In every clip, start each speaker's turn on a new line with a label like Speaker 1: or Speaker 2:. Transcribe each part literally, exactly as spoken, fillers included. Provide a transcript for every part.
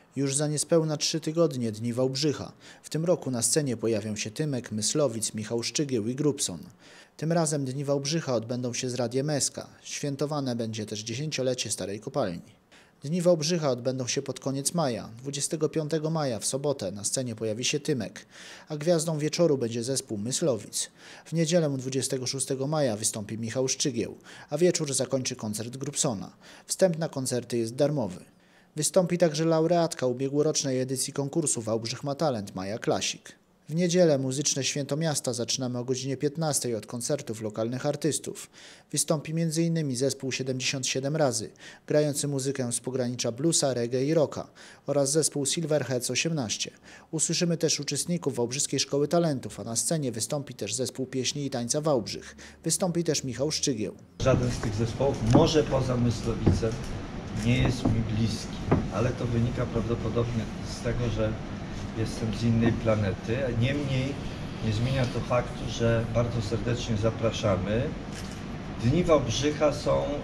Speaker 1: Już za niespełna trzy tygodnie Dni Wałbrzycha. W tym roku na scenie pojawią się Tymek, Myslowic, Michał Szczygieł i Grubson. Tym razem Dni Wałbrzycha odbędą się z Radiem S K. Świętowane będzie też dziesięciolecie Starej Kopalni. Dni Wałbrzycha odbędą się pod koniec maja. dwudziestego piątego maja w sobotę na scenie pojawi się Tymek, a gwiazdą wieczoru będzie zespół Myslowic. W niedzielę dwudziestego szóstego maja wystąpi Michał Szczygieł, a wieczór zakończy koncert Grubsona. Wstęp na koncerty jest darmowy. Wystąpi także laureatka ubiegłorocznej edycji konkursu Wałbrzych ma talent Maja Klasik. W niedzielę muzyczne Święto Miasta zaczynamy o godzinie piętnastej od koncertów lokalnych artystów. Wystąpi między innymi zespół siedemdziesiąt siedem razy, grający muzykę z pogranicza bluesa, reggae i rocka oraz zespół Silverheads osiemnaście. Usłyszymy też uczestników Wałbrzyskiej Szkoły Talentów, a na scenie wystąpi też zespół pieśni i tańca Wałbrzych. Wystąpi też Michał Szczygieł.
Speaker 2: Żaden z tych zespołów, może poza Myslowicem, nie jest mi bliski, ale to wynika prawdopodobnie z tego, że jestem z innej planety. Niemniej nie zmienia to faktu, że bardzo serdecznie zapraszamy. Dni Wałbrzycha są e,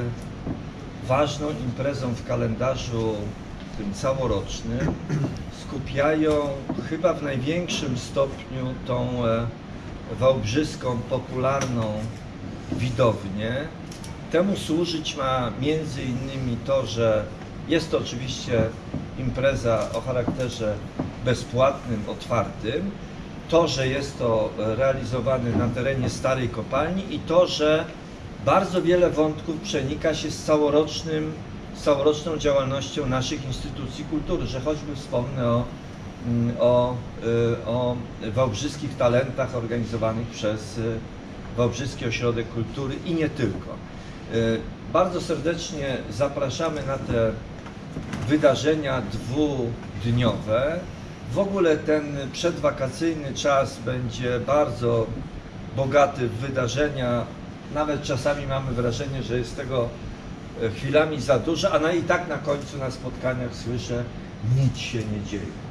Speaker 2: ważną imprezą w kalendarzu tym całorocznym. Skupiają chyba w największym stopniu tą e, wałbrzyską, popularną widownię. Temu służyć ma między innymi to, że jest to oczywiście impreza o charakterze bezpłatnym, otwartym, to, że jest to realizowane na terenie Starej Kopalni i to, że bardzo wiele wątków przenika się z całorocznym, z całoroczną działalnością naszych instytucji kultury, że choćby wspomnę o, o, o wałbrzyskich talentach organizowanych przez Wałbrzyski Ośrodek Kultury i nie tylko. Bardzo serdecznie zapraszamy na te wydarzenia dwudniowe. W ogóle ten przedwakacyjny czas będzie bardzo bogaty w wydarzenia. Nawet czasami mamy wrażenie, że jest tego chwilami za dużo, a no i tak na końcu na spotkaniach słyszę, nic się nie dzieje.